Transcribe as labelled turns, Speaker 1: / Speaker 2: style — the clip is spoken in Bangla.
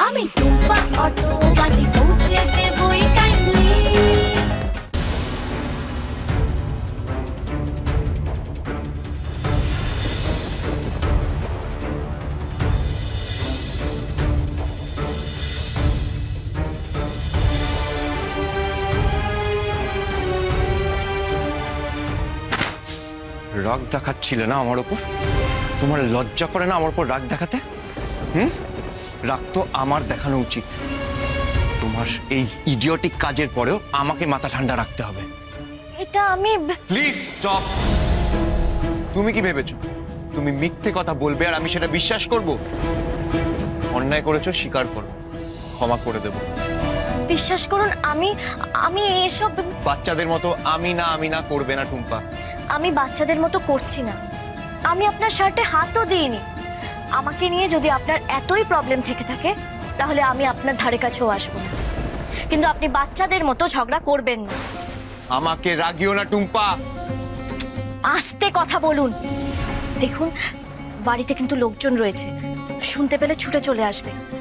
Speaker 1: আমি টুম্পা অটোওয়ালি পৌঁছে দেবই টাইমলি।
Speaker 2: রাগ দেখাচ্ছিলে না আমার উপর? তোমার লজ্জা করে না আমার উপর রাগ দেখাতে? রাগ তো আমার দেখানো উচিত। তোমার এই ইডিওটিক কাজের পরেও আমাকে মাথা ঠান্ডা রাখতে হবে।
Speaker 1: এটা আমি
Speaker 2: প্লিজ স্টপ। তুমি কি ভেবেছো তুমি মিথ্যে কথা বলবে আর আমি সেটা বিশ্বাস করব? অন্যায় করেছো, স্বীকার করো, ক্ষমা করে দেব।
Speaker 1: বিশ্বাস করুন, আমি এসব
Speaker 2: বাচ্চাদের মতো আমি না করবে না টুম্পা।
Speaker 1: আমি বাচ্চাদের মতো করছি না। আমি আপনার শার্টে হাতও দিইনি। আমাকে নিয়ে যদি আপনার এতই প্রবলেম থেকে থাকে তাহলে আমি আপনার ধারে কাছেও আসবো না, কিন্তু আপনি বাচ্চাদের মতো ঝগড়া করবেন না।
Speaker 2: আমাকে রাগিও না টুম্পা।
Speaker 1: আস্তে কথা বলুন। দেখুন, বাড়িতে কিন্তু লোকজন রয়েছে, শুনতে পেলে ছুটে চলে আসবে।